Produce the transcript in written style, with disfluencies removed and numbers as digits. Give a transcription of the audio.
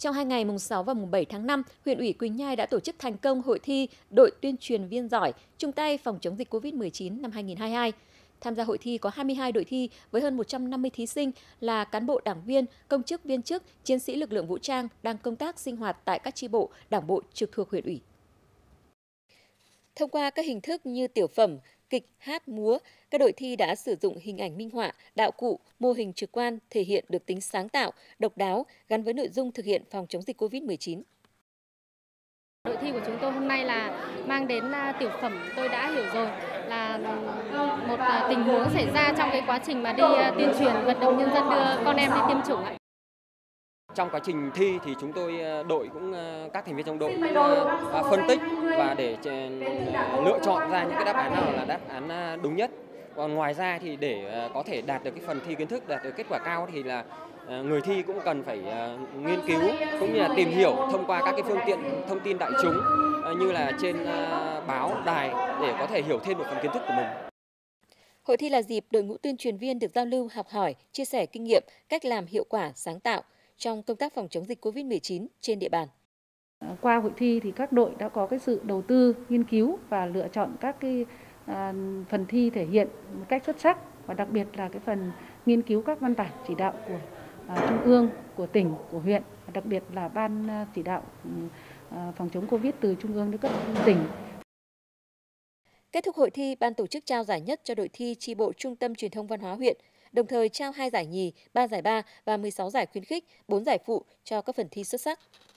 Trong 2 ngày mùng 6 và mùng 7 tháng 5, huyện ủy Quỳnh Nhai đã tổ chức thành công hội thi đội tuyên truyền viên giỏi chung tay phòng chống dịch COVID-19 năm 2022. Tham gia hội thi có 22 đội thi với hơn 150 thí sinh là cán bộ đảng viên, công chức viên chức, chiến sĩ lực lượng vũ trang đang công tác sinh hoạt tại các chi bộ, đảng bộ trực thuộc huyện ủy. Thông qua các hình thức như tiểu phẩm, kịch, hát, múa, các đội thi đã sử dụng hình ảnh minh họa, đạo cụ, mô hình trực quan thể hiện được tính sáng tạo, độc đáo gắn với nội dung thực hiện phòng chống dịch COVID-19. Đội thi của chúng tôi hôm nay là mang đến tiểu phẩm Tôi đã hiểu rồi, là một tình huống xảy ra trong cái quá trình mà đi tuyên truyền vận động nhân dân đưa con em đi tiêm chủng ạ. Trong quá trình thi thì chúng tôi đội cũng các thành viên trong đội cũng phân tích và để lựa chọn ra những cái đáp án nào là đáp án đúng nhất. Còn ngoài ra thì để có thể đạt được cái phần thi kiến thức, đạt được kết quả cao thì là người thi cũng cần phải nghiên cứu cũng như là tìm hiểu thông qua các cái phương tiện thông tin đại chúng như là trên báo, đài để có thể hiểu thêm được phần kiến thức của mình. Hội thi là dịp đội ngũ tuyên truyền viên được giao lưu, học hỏi, chia sẻ kinh nghiệm, cách làm hiệu quả, sáng tạo trong công tác phòng chống dịch COVID-19 trên địa bàn. Qua hội thi thì các đội đã có cái sự đầu tư, nghiên cứu và lựa chọn các cái phần thi thể hiện một cách xuất sắc, và đặc biệt là cái phần nghiên cứu các văn bản chỉ đạo của Trung ương, của tỉnh, của huyện, và đặc biệt là ban chỉ đạo phòng chống Covid từ Trung ương đến cấp tỉnh. Kết thúc hội thi, ban tổ chức trao giải nhất cho đội thi chi bộ Trung tâm Truyền thông Văn hóa huyện, đồng thời trao 2 giải nhì, 3 giải ba và 16 giải khuyến khích, 4 giải phụ cho các phần thi xuất sắc.